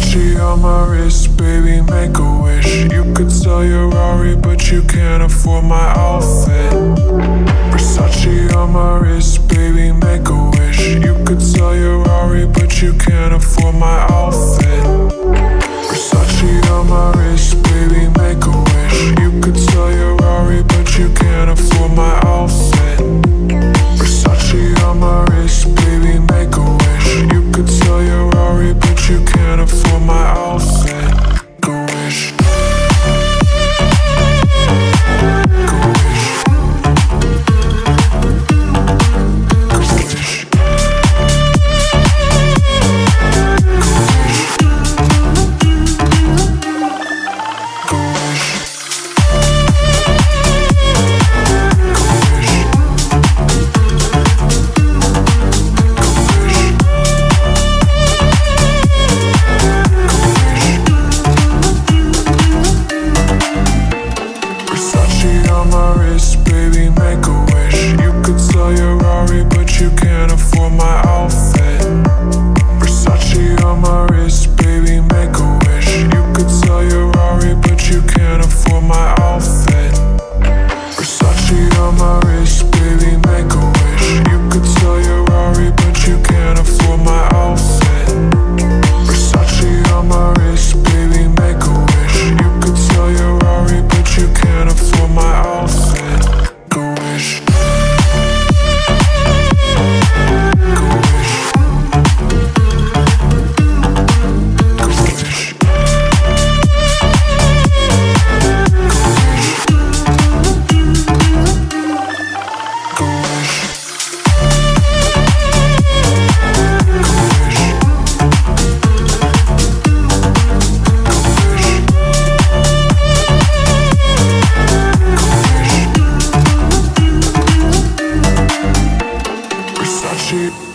Versace on my wrist, baby, make a wish. You could sell your Rari, but you can't afford my outfit. Versace on my wrist, baby, make a wish. You could sell your Rari, but you can't afford my outfit. Versace on my wrist, baby, make a wish. You could sell your Rari, but you can't afford my outfit. Versace on my wrist, baby, make a wish. You could sell your Rari, but you can't afford my outfit. Go wish. Go wish. Go wish. On my wrist, baby, make a wish. You could sell your Rari, but you can't afford my outfit. Versace on my wrist, baby, make a wish. You could sell your Rari, but you can't afford my outfit. Versace on my wrist, baby, make a wish. You could sell your Rari, but you can't afford my outfit. Versace on my wrist, baby, make a wish. You could sell your Rari, but you can't afford my outfit. Go wish. Go wish. Go wish. Go wish. Versace.